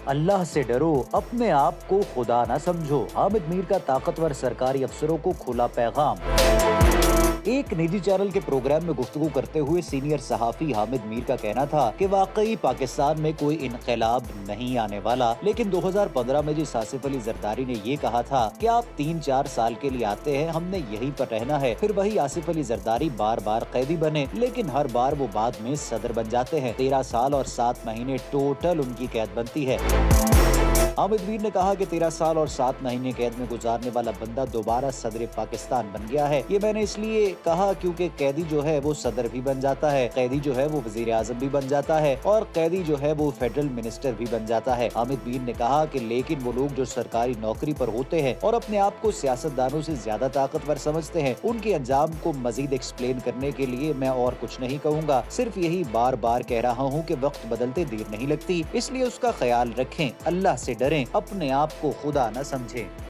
अल्लाह से डरो, अपने आप को खुदा न समझो। हामिद मीर का ताकतवर सरकारी अफसरों को खुला पैगाम। एक निजी चैनल के प्रोग्राम में गुफ्तगू करते हुए सीनियर सहाफी हामिद मीर का कहना था कि वाकई पाकिस्तान में कोई इनकलाब नहीं आने वाला, लेकिन 2015 में जिस आसिफ अली जरदारी ने ये कहा था कि आप 3-4 साल के लिए आते हैं, हमने यहीं पर रहना है, फिर वही आसिफ अली जरदारी बार बार कैदी बने, लेकिन हर बार वो बाद में सदर बन जाते हैं। 13 साल और 7 महीने टोटल उनकी कैद बनती है। हामिद मीर ने कहा कि 13 साल और 7 महीने कैद में गुजारने वाला बंदा दोबारा सदर पाकिस्तान बन गया है। ये मैंने इसलिए कहा क्योंकि कैदी जो है वो सदर भी बन जाता है, कैदी जो है वो वजीर आजम भी बन जाता है और कैदी जो है वो फेडरल मिनिस्टर भी बन जाता है। हामिद मीर ने कहा कि लेकिन वो लोग जो सरकारी नौकरी पर होते हैं और अपने आप को सियासतदानों से ज्यादा ताकतवर समझते हैं, उनके अंजाम को मजीद एक्सप्लेन करने के लिए मैं और कुछ नहीं कहूँगा, सिर्फ यही बार बार कह रहा हूँ कि वक्त बदलते देर नहीं लगती, इसलिए उसका ख्याल रखें, अल्लाह से डरें, अपने आप को खुदा न समझें।